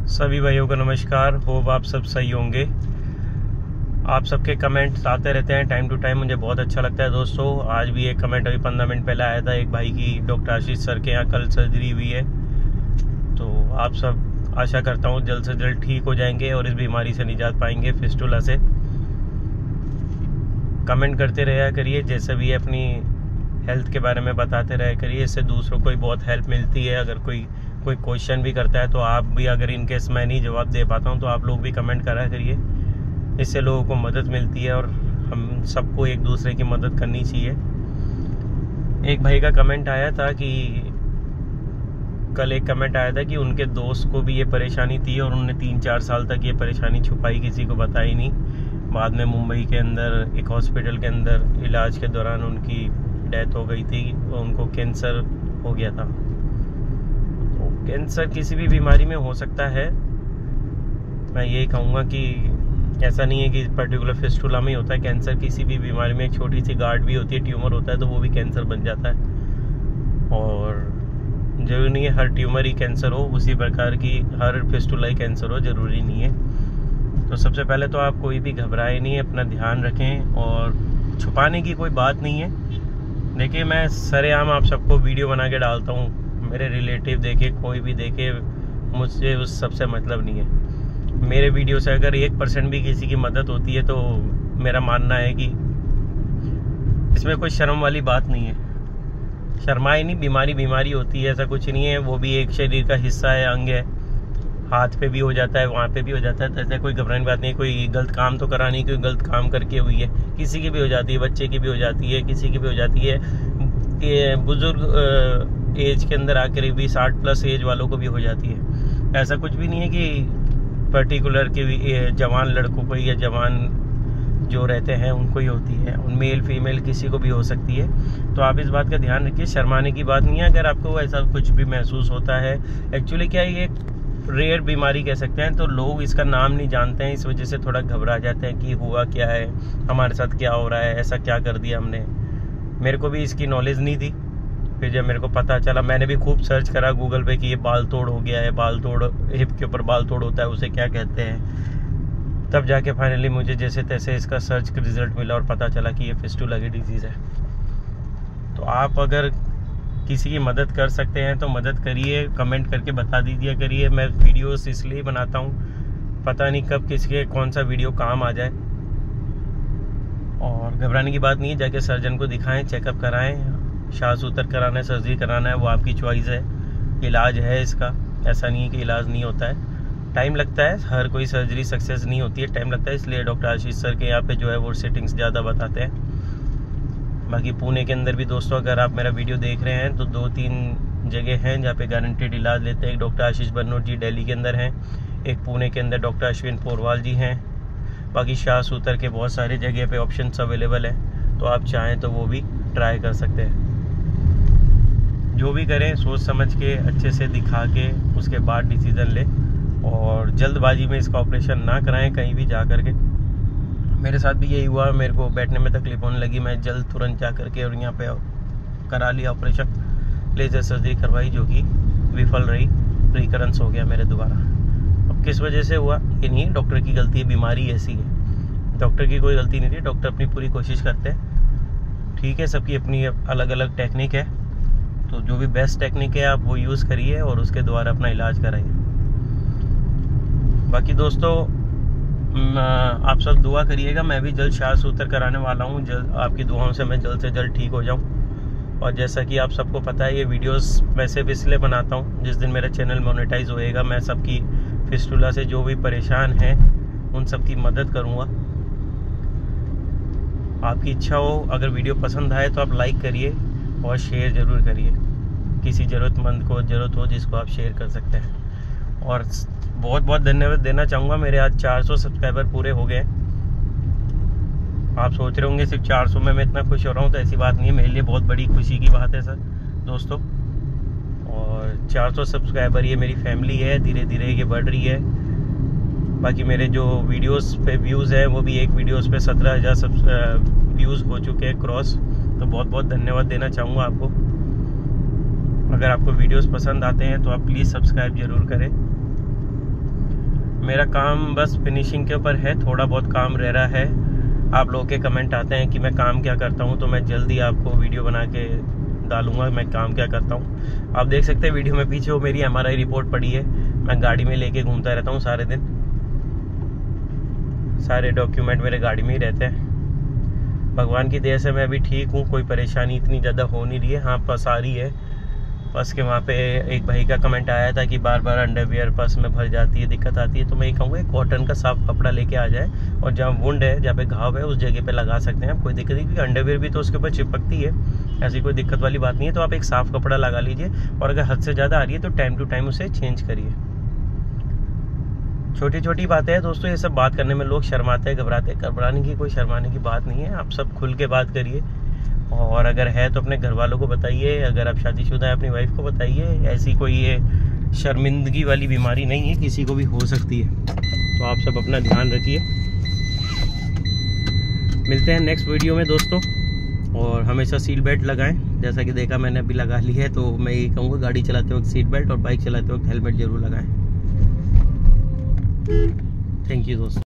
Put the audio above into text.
सभी भाइयों को नमस्कार। होप आप सब सही होंगे। आप सबके कमेंट्स आते रहते हैं टाइम टू टाइम, मुझे बहुत अच्छा लगता है दोस्तों। आज भी एक कमेंट अभी 15 मिनट पहले आया था, एक भाई की डॉक्टर आशीष सर के यहाँ कल सर्जरी हुई है। तो आप सब आशा करता हूँ जल्द से जल्द ठीक हो जाएंगे और इस बीमारी से निजात पाएंगे, फिस्टुला से। कमेंट करते रहा करिए, जैसे भी अपनी हेल्थ के बारे में बताते रहा करिए, इससे दूसरों को बहुत हेल्प मिलती है। अगर कोई क्वेश्चन भी करता है तो आप भी, अगर इनकेस मैं नहीं जवाब दे पाता हूँ तो आप लोग भी कमेंट करा करिए, इससे लोगों को मदद मिलती है और हम सबको एक दूसरे की मदद करनी चाहिए। एक भाई का कमेंट आया था कि कल एक कमेंट आया था कि उनके दोस्त को भी ये परेशानी थी और उन्होंने 3-4 साल तक ये परेशानी छुपाई, किसी को बताई नहीं। बाद में मुंबई के अंदर एक हॉस्पिटल के अंदर इलाज के दौरान उनकी डेथ हो गई थी और उनको कैंसर हो गया था। तो कैंसर किसी भी बीमारी में हो सकता है। मैं यही कहूँगा कि ऐसा नहीं है कि पर्टिकुलर फिस्टुला में ही होता है कैंसर, किसी भी बीमारी में एक छोटी सी गार्ड भी होती है, ट्यूमर होता है तो वो भी कैंसर बन जाता है। और जरूरी नहीं है हर ट्यूमर ही कैंसर हो, उसी प्रकार की हर फिस्टुला ही कैंसर हो, ज़रूरी नहीं है। तो सबसे पहले तो आप कोई भी घबराए नहीं, अपना ध्यान रखें और छुपाने की कोई बात नहीं है। देखिए, मैं सरेआम आप सबको वीडियो बना के डालता हूँ, मेरे रिलेटिव देखे, कोई भी देखे, मुझसे उस सबसे मतलब नहीं है। मेरे वीडियो से अगर 1% भी किसी की मदद होती है तो मेरा मानना है कि इसमें कोई शर्म वाली बात नहीं है। शर्माए नहीं, बीमारी होती है, ऐसा कुछ नहीं है। वो भी एक शरीर का हिस्सा है, अंग है, हाथ पे भी हो जाता है, वहाँ पे भी हो जाता है। तो ऐसा कोई घबराने की बात नहीं। कोई गलत काम तो करा नहीं, कोई गलत काम करके हुई है, किसी की भी हो जाती है, बच्चे की भी हो जाती है, किसी की भी हो जाती है। ये बुजुर्ग एज के अंदर आकर भी 60+ एज वालों को भी हो जाती है। ऐसा कुछ भी नहीं है कि पर्टिकुलर के जवान लड़कों को या जवान जो रहते हैं उनको ही होती है, उन मेल फीमेल किसी को भी हो सकती है। तो आप इस बात का ध्यान रखिए, शर्माने की बात नहीं है। अगर आपको ऐसा कुछ भी महसूस होता है, एक्चुअली क्या है, ये रेयर बीमारी कह सकते हैं, तो लोग इसका नाम नहीं जानते हैं, इस वजह से थोड़ा घबरा जाते हैं कि हुआ क्या है, हमारे साथ क्या हो रहा है, ऐसा क्या कर दिया हमने। मेरे को भी इसकी नॉलेज नहीं थी। फिर जब मेरे को पता चला, मैंने भी खूब सर्च करा गूगल पे कि ये बाल तोड़ हो गया है, बाल तोड़, हिप के ऊपर बाल तोड़ होता है, उसे क्या कहते हैं। तब जाके फाइनली मुझे जैसे तैसे इसका सर्च का रिजल्ट मिला और पता चला कि ये फिस्टुला की डिजीज़ है। तो आप अगर किसी की मदद कर सकते हैं तो मदद करिए, कमेंट करके बता दीजिए करिए। मैं वीडियोस इसलिए बनाता हूँ, पता नहीं कब किसके कौन सा वीडियो काम आ जाए। और घबराने की बात नहीं है, जाके सर्जन को दिखाएं, चेकअप कराएं, श्वास उतर कराना है, सर्जरी कराना है, वो आपकी चॉइस है। इलाज है इसका, ऐसा नहीं है कि इलाज नहीं होता है। टाइम लगता है, हर कोई सर्जरी सक्सेस नहीं होती है, टाइम लगता है। इसलिए डॉक्टर आशीष सर के यहाँ पे जो है वो सेटिंग्स ज़्यादा बताते हैं। बाकी पुणे के अंदर भी दोस्तों, अगर आप मेरा वीडियो देख रहे हैं तो 2-3 जगह हैं जहाँ पे गारंटेड इलाज लेते हैं। एक डॉक्टर आशीष बन्नोट जी दिल्ली के अंदर हैं, एक पुणे के अंदर डॉक्टर अश्विन पोरवाल जी हैं। बाकी श्वास उतर के बहुत सारी जगह पे ऑप्शंस अवेलेबल हैं, तो आप चाहें तो वो भी ट्राई कर सकते हैं। जो भी करें सोच समझ के, अच्छे से दिखा के, उसके बाद डिसीज़न लें और जल्दबाजी में इसका ऑपरेशन ना कराएं कहीं भी जा कर के। मेरे साथ भी यही हुआ, मेरे को बैठने में तकलीफ होने लगी, मैं जल्द तुरंत जा करके और यहाँ पे करा लिया ऑपरेशन, लेजर सर्जरी करवाई, जो कि विफल रही, रिकरेंस हो गया मेरे दोबारा। अब किस वजह से हुआ ये नहीं, डॉक्टर की गलती है, बीमारी ऐसी है, डॉक्टर की कोई गलती नहीं थी। डॉक्टर अपनी पूरी कोशिश करते हैं, ठीक है, सबकी अपनी अलग अलग टेक्निक है, तो जो भी बेस्ट टेक्निक है आप वो यूज़ करिए और उसके द्वारा अपना इलाज कराइए। बाकी दोस्तों आप सब दुआ करिएगा, मैं भी जल्द श्वास उतर कराने वाला हूँ, जल्द आपकी दुआओं से मैं जल्द से जल्द ठीक हो जाऊँ। और जैसा कि आप सबको पता है, ये वीडियोस मैं सिर्फ इसलिए बनाता हूँ, जिस दिन मेरा चैनल मोनेटाइज होएगा मैं सबकी फिस्टुला से जो भी परेशान हैं उन सब की मदद करूँगा। आपकी इच्छा हो, अगर वीडियो पसंद आए तो आप लाइक करिए और शेयर ज़रूर करिए, किसी ज़रूरतमंद को ज़रूरत हो जिसको आप शेयर कर सकते हैं। और बहुत बहुत धन्यवाद देना चाहूँगा, मेरे आज 400 सब्सक्राइबर पूरे हो गए। आप सोच रहे होंगे सिर्फ 400 में मैं इतना खुश हो रहा हूँ, तो ऐसी बात नहीं है, मेरे लिए बहुत बड़ी खुशी की बात है सर दोस्तों। और 400 सब्सक्राइबर, ये मेरी फैमिली है, धीरे धीरे ये बढ़ रही है। बाकी मेरे जो वीडियोस पे व्यूज़ हैं वो भी एक वीडियोस पे 17,000 व्यूज़ हो चुके हैं क्रॉस। तो बहुत बहुत धन्यवाद देना चाहूँगा आपको। अगर आपको वीडियोस पसंद आते हैं तो आप प्लीज़ सब्सक्राइब ज़रूर करें। मेरा काम बस फिनिशिंग के ऊपर है, थोड़ा बहुत काम रह रहा है। आप लोगों के कमेंट आते हैं कि मैं काम क्या करता हूँ, तो मैं जल्दी आपको वीडियो बना के डालूंगा मैं काम क्या करता हूँ। आप देख सकते हैं वीडियो में पीछे वो मेरी MRI रिपोर्ट पड़ी है। मैं गाड़ी में लेके घूमता रहता हूँ सारे दिन, सारे डॉक्यूमेंट मेरे गाड़ी में ही रहते हैं। भगवान की दया से मैं अभी ठीक हूँ, कोई परेशानी इतनी ज़्यादा हो नहीं रही है। हाँ, पस आ रही है। पस के वहाँ पे एक भाई का कमेंट आया था कि बार बार अंडरवियर पस में भर जाती है, दिक्कत आती है। तो मैं ये कहूँगा कॉटन का साफ कपड़ा लेके आ जाए, और जहाँ वुंड है, जहाँ पे घाव है, उस जगह पे लगा सकते हैं आप, कोई दिक्कत नहीं, क्योंकि अंडरवियर भी तो उसके ऊपर चिपकती है, ऐसी कोई दिक्कत वाली बात नहीं है। तो आप एक साफ कपड़ा लगा लीजिए, और अगर हद से ज़्यादा आ रही है तो टाइम टू टाइम उसे चेंज करिए। छोटी छोटी बातें हैं दोस्तों, ये सब बात करने में लोग शर्माते हैं, घबराते हैं। घबराने की कोई शर्माने की बात नहीं है, आप सब खुल के बात करिए। और अगर है तो अपने घर वालों को बताइए, अगर आप शादीशुदा है अपनी वाइफ को बताइए। ऐसी कोई ये शर्मिंदगी वाली बीमारी नहीं है, किसी को भी हो सकती है। तो आप सब अपना ध्यान रखिए। मिलते हैं नेक्स्ट वीडियो में दोस्तों, और हमेशा सीट बेल्ट लगाएं। जैसा कि देखा मैंने अभी लगा ली है, तो मैं ये कहूँगा गाड़ी चलाते वक्त सीट बेल्ट और बाइक चलाते वक्त हेलमेट जरूर लगाएं। थैंक यू दोस्तों।